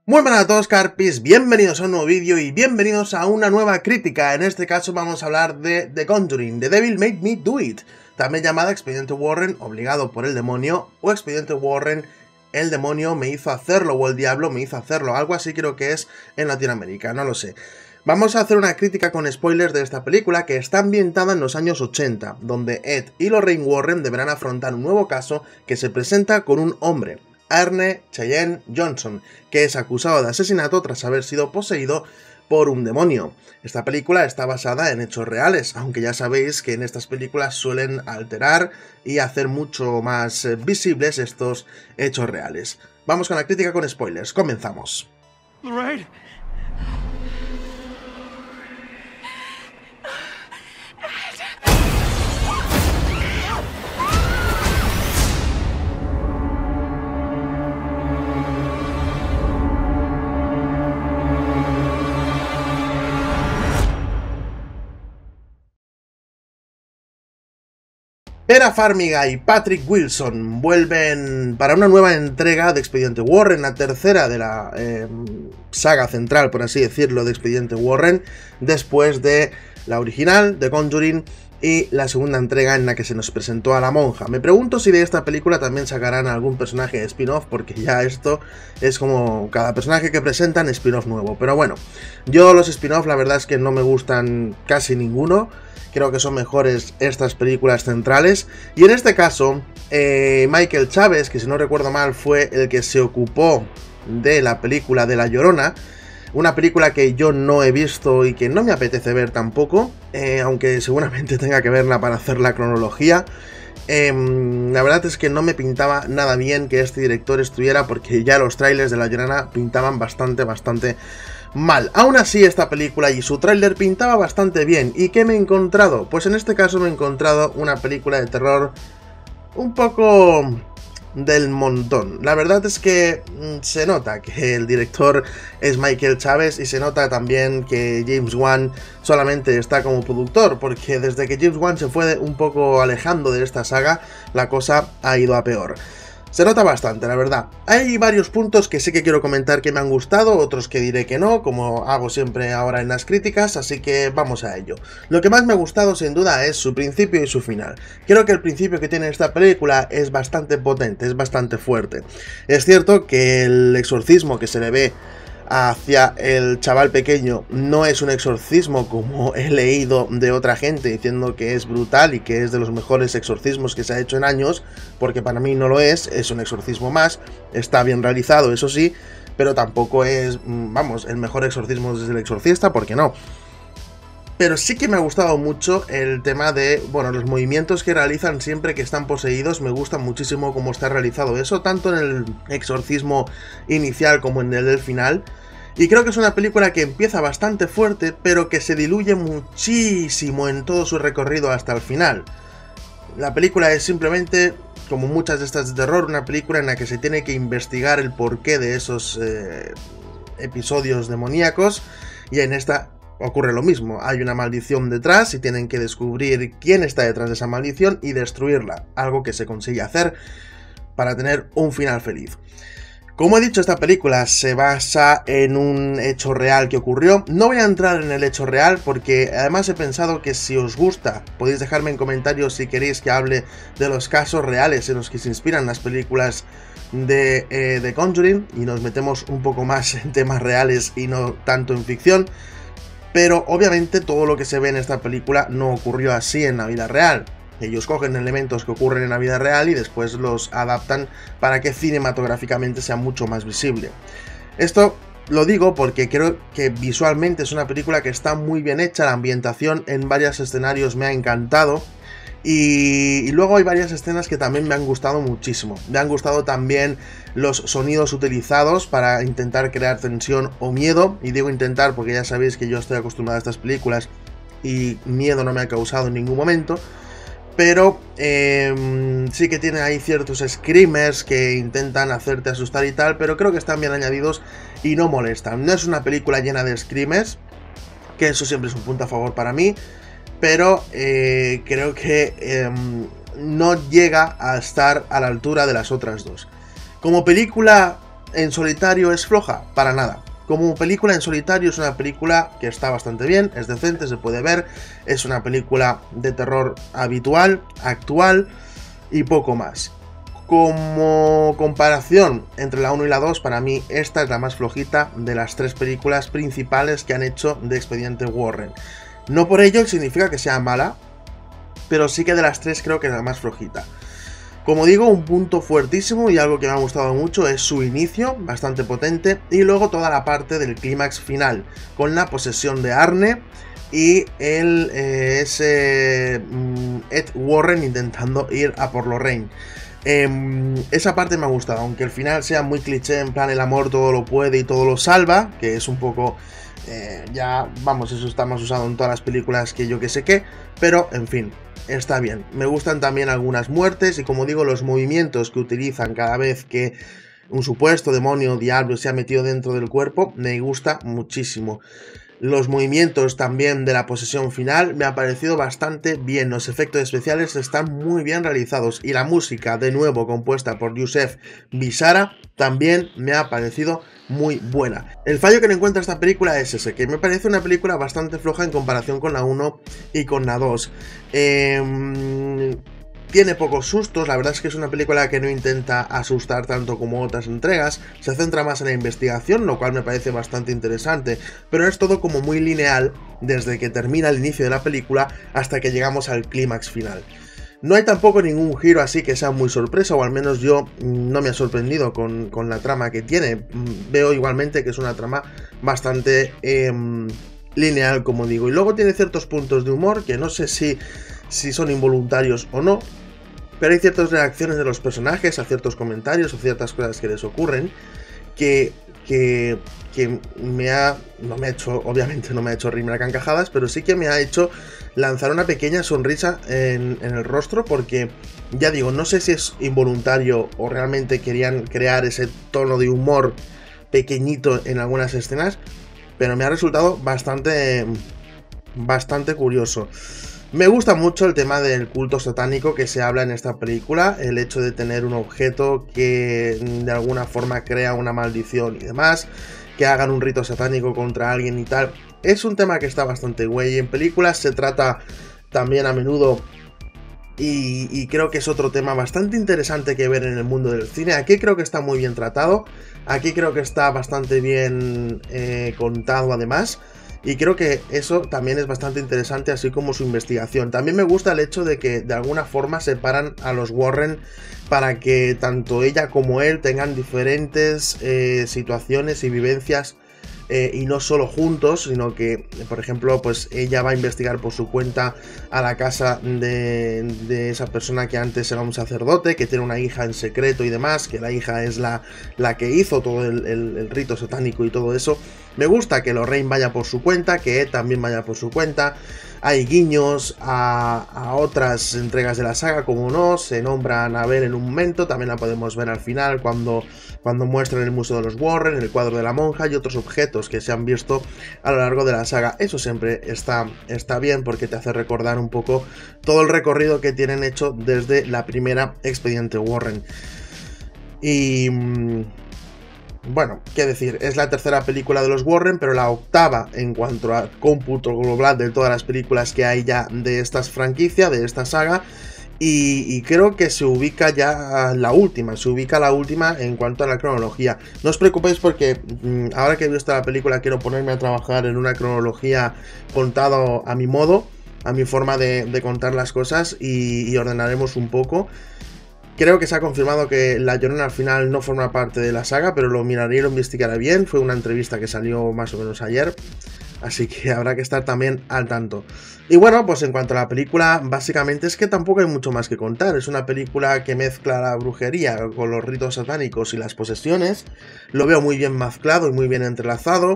Muy buenas a todos, Carpis, bienvenidos a un nuevo vídeo y bienvenidos a una nueva crítica. En este caso vamos a hablar de The Conjuring, The Devil Made Me Do It, también llamada Expediente Warren, obligado por el demonio, o Expediente Warren, el demonio me hizo hacerlo, o el diablo me hizo hacerlo, algo así creo que es en Latinoamérica, no lo sé. Vamos a hacer una crítica con spoilers de esta película que está ambientada en los años 80, donde Ed y Lorraine Warren deberán afrontar un nuevo caso que se presenta con un hombre, Arne Cheyenne Johnson, que es acusado de asesinato tras haber sido poseído por un demonio. Esta película está basada en hechos reales, aunque ya sabéis que en estas películas suelen alterar y hacer mucho más visibles estos hechos reales. Vamos con la crítica con spoilers, comenzamos. Lorraine. Vera Farmiga y Patrick Wilson vuelven para una nueva entrega de Expediente Warren, la tercera de la saga central, por así decirlo, de Expediente Warren, después de la original, The Conjuring, y la segunda entrega en la que se nos presentó a la monja. Me pregunto si de esta película también sacarán algún personaje de spin-off, porque ya esto es como cada personaje que presentan spin-off nuevo. Pero bueno, yo los spin-off la verdad es que no me gustan casi ninguno. Creo que son mejores estas películas centrales. Y en este caso, Michael Chaves, que si no recuerdo mal fue el que se ocupó de la película de La Llorona, una película que yo no he visto y que no me apetece ver tampoco, aunque seguramente tenga que verla para hacer la cronología. La verdad es que no me pintaba nada bien que este director estuviera, porque ya los trailers de La Llorona pintaban bastante mal. Aún así, esta película y su tráiler pintaba bastante bien. ¿Y qué me he encontrado? Pues en este caso me he encontrado una película de terror un poco del montón. La verdad es que se nota que el director es Michael Chaves y se nota también que James Wan solamente está como productor, porque desde que James Wan se fue un poco alejando de esta saga, la cosa ha ido a peor. Se nota bastante, la verdad. Hay varios puntos que sí que quiero comentar que me han gustado, otros que diré que no, como hago siempre ahora en las críticas, así que vamos a ello. Lo que más me ha gustado sin duda es su principio y su final. Creo que el principio que tiene esta película es bastante potente, es bastante fuerte. Es cierto que el exorcismo que se le ve hacia el chaval pequeño no es un exorcismo como he leído de otra gente diciendo que es brutal y que es de los mejores exorcismos que se ha hecho en años, porque para mí no lo es un exorcismo más, está bien realizado, eso sí, pero tampoco es, vamos, el mejor exorcismo desde El Exorcista, porque no. Pero sí que me ha gustado mucho el tema de, bueno, los movimientos que realizan siempre que están poseídos. Me gusta muchísimo cómo está realizado eso, tanto en el exorcismo inicial como en el del final. Y creo que es una película que empieza bastante fuerte, pero que se diluye muchísimo en todo su recorrido hasta el final. La película es simplemente, como muchas de estas de terror, una película en la que se tiene que investigar el porqué de esos episodios demoníacos, y en esta ocurre lo mismo. Hay una maldición detrás y tienen que descubrir quién está detrás de esa maldición y destruirla, algo que se consigue hacer para tener un final feliz. Como he dicho, esta película se basa en un hecho real que ocurrió. No voy a entrar en el hecho real porque además he pensado que si os gusta podéis dejarme en comentarios si queréis que hable de los casos reales en los que se inspiran las películas de The Conjuring y nos metemos un poco más en temas reales y no tanto en ficción. Pero obviamente todo lo que se ve en esta película no ocurrió así en la vida real. Ellos cogen elementos que ocurren en la vida real y después los adaptan para que cinematográficamente sea mucho más visible. Esto lo digo porque creo que visualmente es una película que está muy bien hecha, la ambientación en varios escenarios me ha encantado. Y luego hay varias escenas que también me han gustado muchísimo. Me han gustado también los sonidos utilizados para intentar crear tensión o miedo. Y digo intentar porque ya sabéis que yo estoy acostumbrado a estas películas y miedo no me ha causado en ningún momento. Pero sí que tiene ahí ciertos screamers que intentan hacerte asustar y tal, pero creo que están bien añadidos y no molestan. No es una película llena de screamers, que eso siempre es un punto a favor para mí, pero creo que no llega a estar a la altura de las otras dos. Como película en solitario es floja, para nada. Como película en solitario es una película que está bastante bien, es decente, se puede ver, es una película de terror habitual, actual y poco más. Como comparación entre la 1 y la 2, para mí esta es la más flojita de las 3 películas principales que han hecho de Expediente Warren. No por ello significa que sea mala, pero sí que de las 3 creo que es la más flojita. Como digo, un punto fuertísimo y algo que me ha gustado mucho es su inicio, bastante potente, y luego toda la parte del clímax final, con la posesión de Arne y Ed Warren intentando ir a por Lorraine. Esa parte me ha gustado, aunque el final sea muy cliché, en plan el amor todo lo puede y todo lo salva, que es un poco... ya, vamos, eso está más usado en todas las películas que yo que sé qué, pero en fin, está bien. Me gustan también algunas muertes y, como digo, los movimientos que utilizan cada vez que un supuesto demonio o diablo se ha metido dentro del cuerpo, me gusta muchísimo. Los movimientos también de la posesión final me ha parecido bastante bien, los efectos especiales están muy bien realizados y la música, de nuevo compuesta por Yusef Bisara, también me ha parecido muy buena. El fallo que le encuentro a esta película es ese, que me parece una película bastante floja en comparación con la 1 y con la 2. Tiene pocos sustos, la verdad es que es una película que no intenta asustar tanto como otras entregas, se centra más en la investigación, lo cual me parece bastante interesante, pero es todo como muy lineal desde que termina el inicio de la película hasta que llegamos al clímax final. No hay tampoco ningún giro así que sea muy sorpresa, o al menos yo no me ha sorprendido con la trama que tiene. Veo igualmente que es una trama bastante lineal, como digo, y luego tiene ciertos puntos de humor que no sé si son involuntarios o no, pero hay ciertas reacciones de los personajes a ciertos comentarios o ciertas cosas que les ocurren que obviamente no me ha hecho reír a carcajadas, pero sí que me ha hecho lanzar una pequeña sonrisa en el rostro, porque ya digo, no sé si es involuntario o realmente querían crear ese tono de humor pequeñito en algunas escenas, pero me ha resultado bastante curioso. Me gusta mucho el tema del culto satánico que se habla en esta película, el hecho de tener un objeto que de alguna forma crea una maldición y demás, que hagan un rito satánico contra alguien y tal. Es un tema que está bastante güey. En películas se trata también a menudo y creo que es otro tema bastante interesante que ver en el mundo del cine. Aquí creo que está muy bien tratado, aquí creo que está bastante bien contado además. Y creo que eso también es bastante interesante, así como su investigación. También me gusta el hecho de que de alguna forma separan a los Warren para que tanto ella como él tengan diferentes situaciones y vivencias y no solo juntos, sino que, por ejemplo, pues ella va a investigar por su cuenta a la casa de esa persona que antes era un sacerdote, que tiene una hija en secreto y demás, que la hija es la que hizo todo el rito satánico y todo eso. Me gusta que Lorraine vaya por su cuenta, que Ed también vaya por su cuenta. Hay guiños a otras entregas de la saga, como no, se nombra a Annabelle en un momento, también la podemos ver al final cuando muestran el Museo de los Warren, el cuadro de la monja y otros objetos que se han visto a lo largo de la saga. Eso siempre está bien porque te hace recordar un poco todo el recorrido que tienen hecho desde la primera Expediente Warren. Y... bueno, qué decir, es la tercera película de los Warren, pero la octava en cuanto a cómputo global de todas las películas que hay ya de esta franquicia, de esta saga, y creo que se ubica ya la última en cuanto a la cronología. No os preocupéis porque ahora que he visto la película quiero ponerme a trabajar en una cronología contado a mi modo, a mi forma de contar las cosas y ordenaremos un poco. Creo que se ha confirmado que La Llorona al final no forma parte de la saga, pero lo miraré y lo investigaré bien. Fue una entrevista que salió más o menos ayer, así que habrá que estar también al tanto. Y bueno, pues en cuanto a la película, básicamente es que tampoco hay mucho más que contar. Es una película que mezcla la brujería con los ritos satánicos y las posesiones. Lo veo muy bien mezclado y muy bien entrelazado.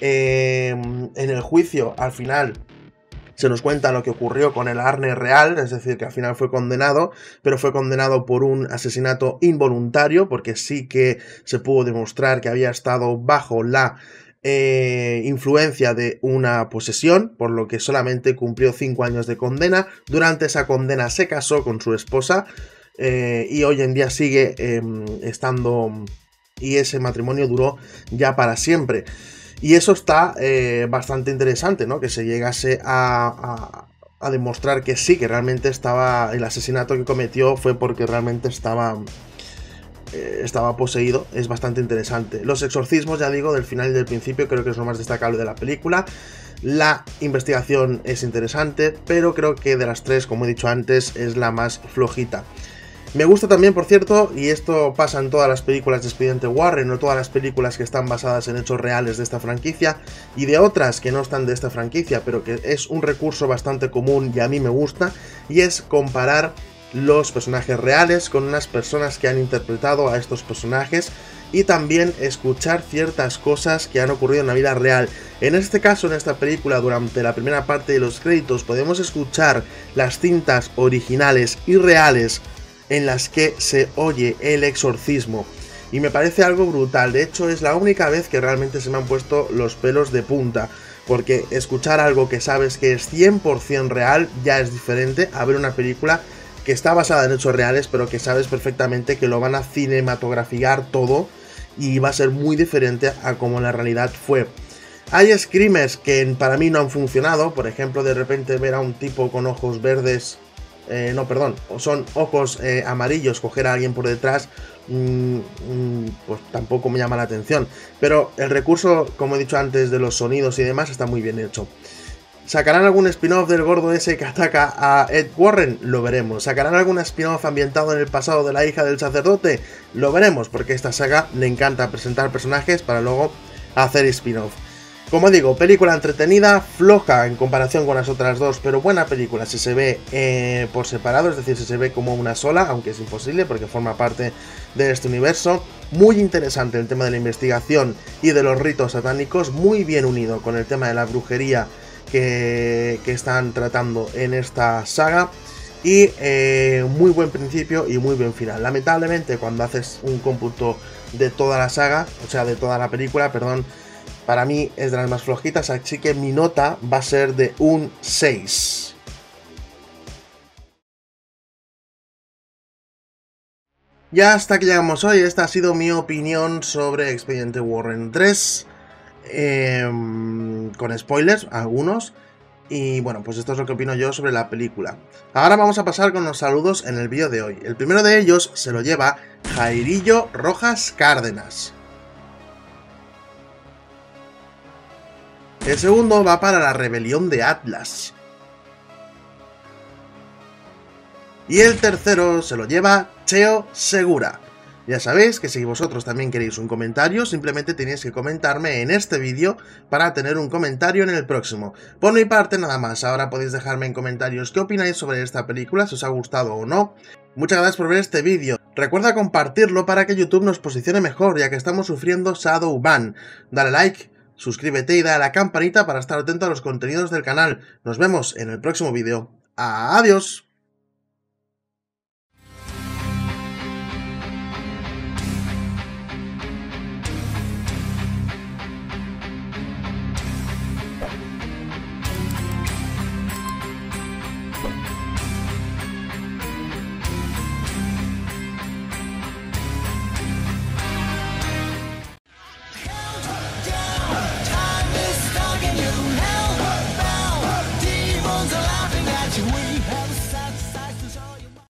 En el juicio, al final... se nos cuenta lo que ocurrió con el Arne real, es decir, que al final fue condenado, pero fue condenado por un asesinato involuntario, porque sí que se pudo demostrar que había estado bajo la influencia de una posesión, por lo que solamente cumplió 5 años de condena. Durante esa condena se casó con su esposa y hoy en día sigue estando y ese matrimonio duró ya para siempre. Y eso está bastante interesante, ¿no? Que se llegase a demostrar que sí, que realmente estaba, el asesinato que cometió fue porque realmente estaba poseído. Es bastante interesante. Los exorcismos, ya digo, del final y del principio creo que es lo más destacable de la película. La investigación es interesante, pero creo que de las tres, como he dicho antes, es la más flojita. Me gusta también, por cierto, y esto pasa en todas las películas de Expediente Warren, no todas las películas que están basadas en hechos reales de esta franquicia, y de otras que no están de esta franquicia, pero que es un recurso bastante común y a mí me gusta, y es comparar los personajes reales con unas personas que han interpretado a estos personajes, y también escuchar ciertas cosas que han ocurrido en la vida real. En este caso, en esta película, durante la primera parte de los créditos, podemos escuchar las cintas originales y reales en las que se oye el exorcismo. Y me parece algo brutal. De hecho, es la única vez que realmente se me han puesto los pelos de punta. Porque escuchar algo que sabes que es 100% real ya es diferente a ver una película que está basada en hechos reales, pero que sabes perfectamente que lo van a cinematografiar todo y va a ser muy diferente a como la realidad fue. Hay screamers que para mí no han funcionado. Por ejemplo, de repente ver a un tipo con ojos verdes, son ojos amarillos, coger a alguien por detrás, pues tampoco me llama la atención. Pero el recurso, como he dicho antes, de los sonidos y demás está muy bien hecho. ¿Sacarán algún spin-off del gordo ese que ataca a Ed Warren? Lo veremos. ¿Sacarán algún spin-off ambientado en el pasado de la hija del sacerdote? Lo veremos, porque a esta saga le encanta presentar personajes para luego hacer spin-off. Como digo, película entretenida, floja en comparación con las otras dos, pero buena película si se ve por separado, es decir, si se ve como una sola, aunque es imposible porque forma parte de este universo. Muy interesante el tema de la investigación y de los ritos satánicos, muy bien unido con el tema de la brujería que están tratando en esta saga. Y muy buen principio y muy buen final. Lamentablemente, cuando haces un cómputo de toda la saga, o sea, de toda la película, perdón, para mí es de las más flojitas, así que mi nota va a ser de un 6. Ya hasta aquí llegamos hoy. Esta ha sido mi opinión sobre Expediente Warren 3. Con spoilers, algunos. Y bueno, pues esto es lo que opino yo sobre la película. Ahora vamos a pasar con los saludos en el vídeo de hoy. El primero de ellos se lo lleva Jairillo Rojas Cárdenas. El segundo va para la rebelión de Atlas. Y el tercero se lo lleva Cheo Segura. Ya sabéis que si vosotros también queréis un comentario, simplemente tenéis que comentarme en este vídeo para tener un comentario en el próximo. Por mi parte nada más, ahora podéis dejarme en comentarios qué opináis sobre esta película, si os ha gustado o no. Muchas gracias por ver este vídeo. Recuerda compartirlo para que YouTube nos posicione mejor, ya que estamos sufriendo Shadow Ban. Dale like, suscríbete y dale a la campanita para estar atento a los contenidos del canal. Nos vemos en el próximo vídeo. ¡Adiós!